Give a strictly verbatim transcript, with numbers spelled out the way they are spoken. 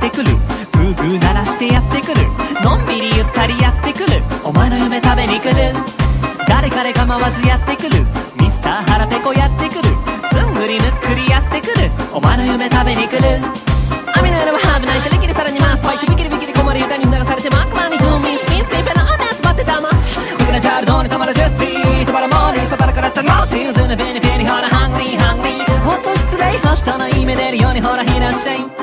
ってくる、グーグー鳴らしてやってくる、のんびりゆったりやってくる、お前の夢食べに来る、誰彼構わずやってくる、ミスター腹ペコやってくる、ずんぐりむっくりやってくる、お前の夢食べに来る。雨の夜はハーブナイト、リキリさらにマスパイト、ビキリビキリ困る床に流されて真っ暗にズーミンスピンスピンペナ雨集まって騙す、僕らジャルドに止まるジェッシー、止まるモーニーそばらから楽しい、ズヌベニフェニほらハングリーハングリー、ほっと失礼はしたない目出るようにほらいらっしゃい。